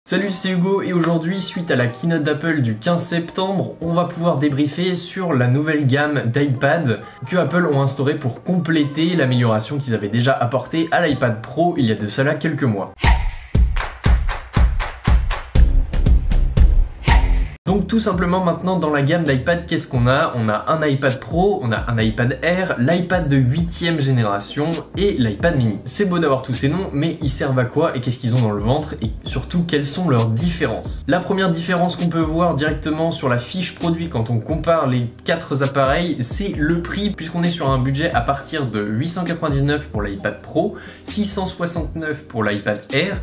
Salut, c'est Hugo et aujourd'hui, suite à la keynote d'Apple du 15 septembre, on va pouvoir débriefer sur la nouvelle gamme d'iPad que Apple ont instauré pour compléter l'amélioration qu'ils avaient déjà apportée à l'iPad Pro il y a de cela quelques mois. Donc tout simplement maintenant dans la gamme d'iPad, qu'est-ce qu'on a? On a un iPad Pro, on a un iPad Air, l'iPad de 8ème génération et l'iPad mini. C'est beau d'avoir tous ces noms, mais ils servent à quoi et qu'est-ce qu'ils ont dans le ventre et surtout quelles sont leurs différences? La première différence qu'on peut voir directement sur la fiche produit quand on compare les 4 appareils, c'est le prix, puisqu'on est sur un budget à partir de 899 pour l'iPad Pro, 669 pour l'iPad Air,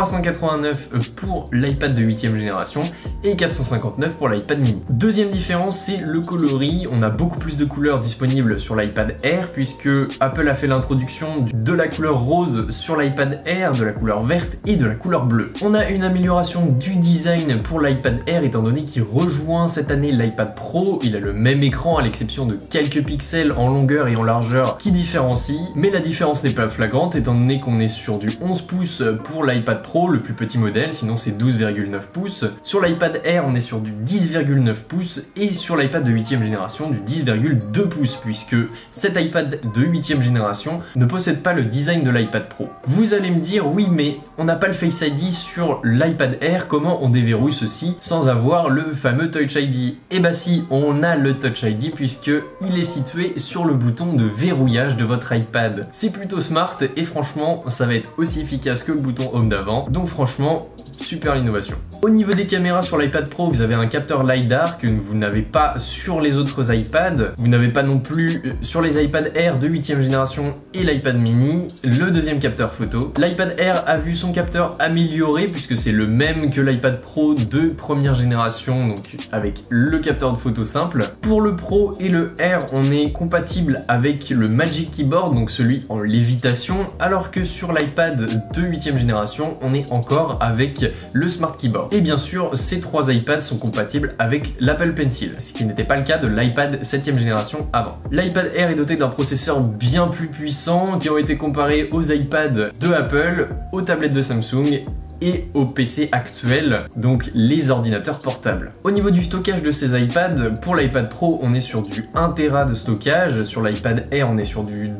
389 pour l'iPad de 8ème génération et 459 pour l'iPad mini. Deuxième différence, c'est le coloris. On a beaucoup plus de couleurs disponibles sur l'iPad Air puisque Apple a fait l'introduction de la couleur rose sur l'iPad Air, de la couleur verte et de la couleur bleue. On a une amélioration du design pour l'iPad Air étant donné qu'il rejoint cette année l'iPad Pro. Il a le même écran à l'exception de quelques pixels en longueur et en largeur qui différencient, mais la différence n'est pas flagrante étant donné qu'on est sur du 11 pouces pour l'iPad Pro, le plus petit modèle, sinon c'est 12,9 pouces. Sur l'iPad Air, on est sur du 10,9 pouces et sur l'iPad de 8ème génération, du 10,2 pouces, puisque cet iPad de 8ème génération ne possède pas le design de l'iPad Pro. Vous allez me dire, oui, mais on n'a pas le Face ID sur l'iPad Air, comment on déverrouille ceci sans avoir le fameux Touch ID? Eh bah si, on a le Touch ID puisque il est situé sur le bouton de verrouillage de votre iPad. C'est plutôt smart et franchement, ça va être aussi efficace que le bouton Home d'avant. Donc franchement, super innovation. Au niveau des caméras sur l'iPad Pro, vous avez un capteur LiDAR que vous n'avez pas sur les autres iPads. Vous n'avez pas non plus sur les iPad Air de 8ème génération et l'iPad mini le deuxième capteur photo. L'iPad Air a vu son capteur amélioré puisque c'est le même que l'iPad Pro de première génération, donc avec le capteur de photo simple. Pour le Pro et le Air, on est compatible avec le Magic Keyboard, donc celui en lévitation, alors que sur l'iPad de 8ème génération, on est encore avec le Smart Keyboard. Et bien sûr, ces trois iPads sont compatibles avec l'Apple Pencil, ce qui n'était pas le cas de l'iPad 7ème génération avant. L'iPad Air est doté d'un processeur bien plus puissant qui ont été comparés aux iPads de Apple, aux tablettes de Samsung et aux PC actuels, donc les ordinateurs portables. Au niveau du stockage de ces iPads, pour l'iPad Pro, on est sur du 1 Tera de stockage, sur l'iPad Air, on est sur du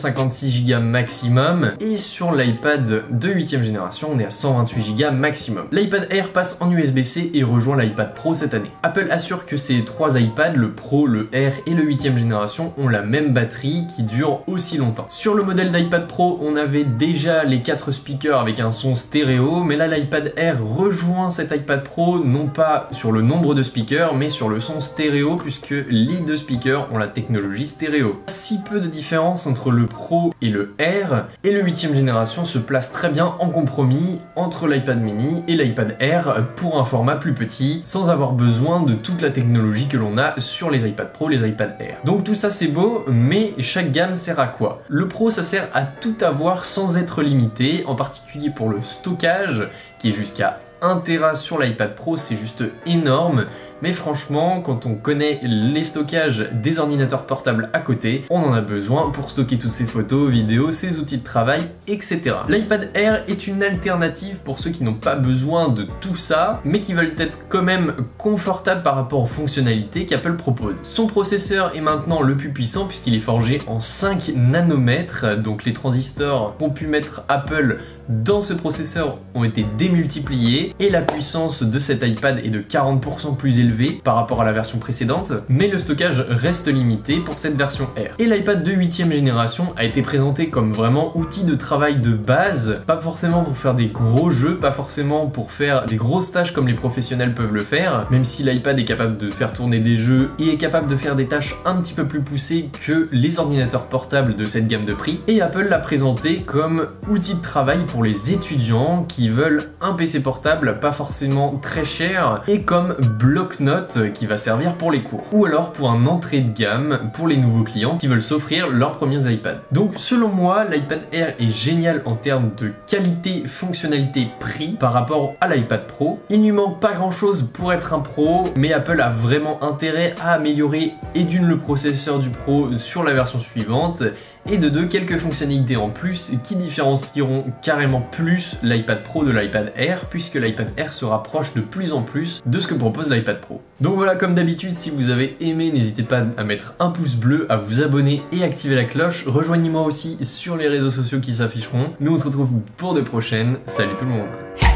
256 Go maximum, et sur l'iPad de 8ème génération, on est à 128 Go maximum. L'iPad Air passe en USB-C et rejoint l'iPad Pro cette année. Apple assure que ces trois iPads, le Pro, le Air et le 8ème génération, ont la même batterie qui dure aussi longtemps. Sur le modèle d'iPad Pro, on avait déjà les 4 speakers avec un son stéréo, mais là l'iPad Air rejoint cet iPad Pro non pas sur le nombre de speakers mais sur le son stéréo puisque les deux speakers ont la technologie stéréo. Si peu de différence entre le Pro et le Air, et le 8ème génération se place très bien en compromis entre l'iPad mini et l'iPad Air pour un format plus petit sans avoir besoin de toute la technologie que l'on a sur les iPad Pro, les iPad Air. Donc tout ça c'est beau, mais chaque gamme sert à quoi? Le Pro ça sert à tout avoir sans être limité, en particulier pour le stockage qui est jusqu'à 1 Tera sur l'iPad Pro, c'est juste énorme. Mais franchement, quand on connaît les stockages des ordinateurs portables à côté, on en a besoin pour stocker toutes ces photos, vidéos, ces outils de travail, etc. L'iPad Air est une alternative pour ceux qui n'ont pas besoin de tout ça, mais qui veulent être quand même confortables par rapport aux fonctionnalités qu'Apple propose. Son processeur est maintenant le plus puissant puisqu'il est forgé en 5 nanomètres, donc les transistors qu'ont pu mettre Apple dans ce processeur ont été démultipliés et la puissance de cet iPad est de 40% plus élevée par rapport à la version précédente, mais le stockage reste limité pour cette version Air. Et l'iPad de 8ème génération a été présenté comme vraiment outil de travail de base, pas forcément pour faire des gros jeux, pas forcément pour faire des grosses tâches comme les professionnels peuvent le faire, même si l'iPad est capable de faire tourner des jeux et est capable de faire des tâches un petit peu plus poussées que les ordinateurs portables de cette gamme de prix. Et Apple l'a présenté comme outil de travail pour les étudiants qui veulent un PC portable pas forcément très cher et comme bloc-notes qui va servir pour les cours, ou alors pour un entrée de gamme pour les nouveaux clients qui veulent s'offrir leurs premiers iPads. Donc selon moi, l'iPad Air est génial en termes de qualité, fonctionnalité, prix par rapport à l'iPad Pro. Il ne manque pas grand chose pour être un Pro, mais Apple a vraiment intérêt à améliorer et d'une le processeur du Pro sur la version suivante et de 2 quelques fonctionnalités en plus qui différencieront carrément plus l'iPad Pro de l'iPad Air, puisque l'iPad Air se rapproche de plus en plus de ce que propose l'iPad Pro. Donc voilà, comme d'habitude, si vous avez aimé, n'hésitez pas à mettre un pouce bleu, à vous abonner et activer la cloche. Rejoignez-moi aussi sur les réseaux sociaux qui s'afficheront. Nous on se retrouve pour de prochaines. Salut tout le monde.